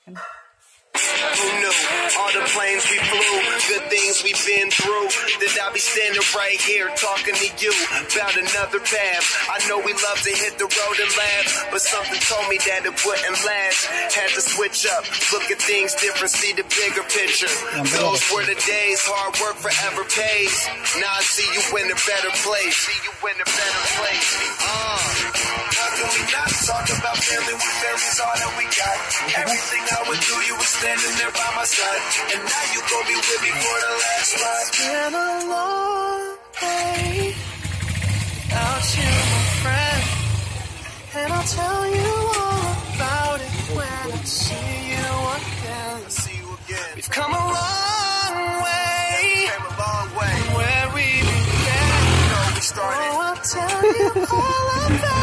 Who knew? All the planes we flew, good things we've been through. That I'll be standing right here talking to you about another path. I know we love to hit the road and laugh, but something told me that it wouldn't last. Had to switch up, look at things different, see the bigger picture. Those were the days, hard work forever pays. Now I see you in a better place. See you in a better place. How can we not talk about family when family's all that we got? Everything I would do, you were standing there by my side, and now you gon' be with me for the last ride. It's been a long day without you, my friend, and I'll tell you all about it when I see you again. We've come a long way, from where we began. Oh, I'll tell you all about it.